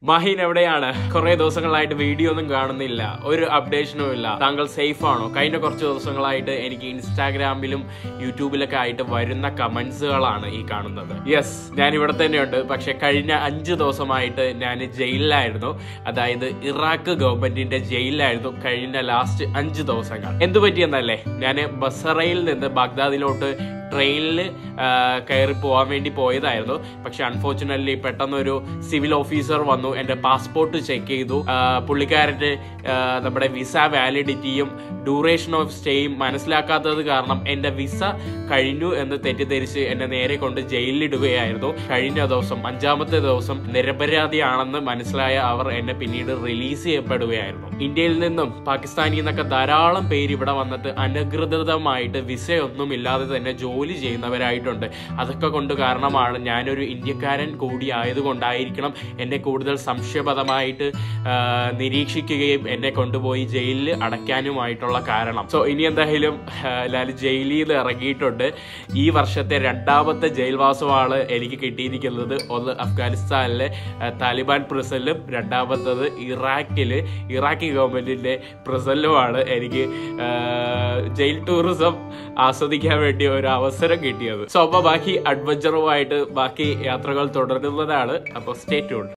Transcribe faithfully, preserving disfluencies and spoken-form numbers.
മാഹിൻ എവിടെയാണ്? കുറെ ദിവസങ്ങളായിട്ട് വീഡിയോ ഒന്നും കാണുന്നില്ല, ഒരു അപ്ഡേഷനും ഇല്ല. താങ്കൾ സേഫ് ആണോ? കഴിഞ്ഞ കുറച്ച് ദിവസങ്ങളായിട്ട് എനിക്ക് ഇൻസ്റ്റാഗ്രാമിലും യൂട്യൂബിലൊക്കെ ആയിട്ട് വരുന്ന കമന്റ്സുകളാണ് ഈ കാണുന്നത്. യെസ്, ഞാൻ ഇവിടെ തന്നെയുണ്ട്. പക്ഷെ കഴിഞ്ഞ അഞ്ച് ദിവസമായിട്ട് ഞാൻ ജയിലിലായിരുന്നു. അതായത് ഇറാഖ് ഗവൺമെന്റിന്റെ ജയിലിലായിരുന്നു കഴിഞ്ഞ ലാസ്റ്റ് അഞ്ച് ദിവസങ്ങൾ. എന്തു പറ്റിയെന്നല്ലേ, ഞാൻ ബസറയിൽ നിന്ന് ബാഗ്ദാദിലോട്ട് ട്രെയിനിൽ കയറി പോകാൻ വേണ്ടി പോയതായിരുന്നു. പക്ഷെ അൺഫോർച്ചുനേറ്റ്ലി പെട്ടെന്നൊരു സിവിൽ ഓഫീസർ വന്നു, എൻ്റെ പാസ്പോർട്ട് ചെക്ക് ചെയ്തു. പുള്ളിക്കാരൻ്റെ നമ്മുടെ വിസ വാലിഡിറ്റിയും ഡ്യൂറേഷൻ ഓഫ് സ്റ്റേയും മനസ്സിലാക്കാത്തത് കാരണം എൻ്റെ വിസ കഴിഞ്ഞു എന്ന് തെറ്റിദ്ധരിച്ച് എന്നെ നേരെ കൊണ്ട് ജയിലിലിടുകയായിരുന്നു. കഴിഞ്ഞ ദിവസം അഞ്ചാമത്തെ ദിവസം നിരപരാധിയാണെന്ന് മനസ്സിലായ അവർ എന്നെ പിന്നീട് റിലീസ് ചെയ്യപ്പെടുകയായിരുന്നു. ഇന്ത്യയിൽ നിന്നും പാകിസ്ഥാനിൽ നിന്നൊക്കെ ധാരാളം പേര് ഇവിടെ വന്നിട്ട് അനധികൃതമായിട്ട് വിസയൊന്നും ഇല്ലാതെ തന്നെ ജോലി ചെയ്യുന്നവരായിട്ടുണ്ട്. അതൊക്കെ കൊണ്ട് കാരണമാണ് ഞാനൊരു ഇന്ത്യക്കാരൻ കൂടി ആയതുകൊണ്ടായിരിക്കണം എന്നെ കൂടുതൽ സംശയപരമായിട്ട് നിരീക്ഷിക്കുകയും എന്നെ കൊണ്ടുപോയി ജയിലിൽ അടയ്ക്കാനുമായിട്ടുള്ള കാരണം. സോ ഇനി എന്തായാലും ലാൽ ജയിലിൽ നിന്ന് ഇറങ്ങിയിട്ടുണ്ട്. ഈ വർഷത്തെ രണ്ടാമത്തെ ജയിൽവാസമാണ് എനിക്ക് കിട്ടിയിരിക്കുന്നത്. ഒന്ന് അഫ്ഗാനിസ്ഥാനിലെ താലിബാൻ പ്രിസണിലും രണ്ടാമത്തത് ഇറാഖില് ഇറാഖി ഗവൺമെന്റിന്റെ പ്രിസണിലുമാണ് എനിക്ക് ജയിൽ ടൂറിസം ആസ്വദിക്കാൻ വേണ്ടി ഒരു അവസരം കിട്ടിയത്. സോ അപ്പൊ ബാക്കി അഡ്വഞ്ചറുമായിട്ട് ബാക്കി യാത്രകൾ തുടരുന്നതാണ്. അപ്പോൾ സ്റ്റേ ട്യൂൺഡ്.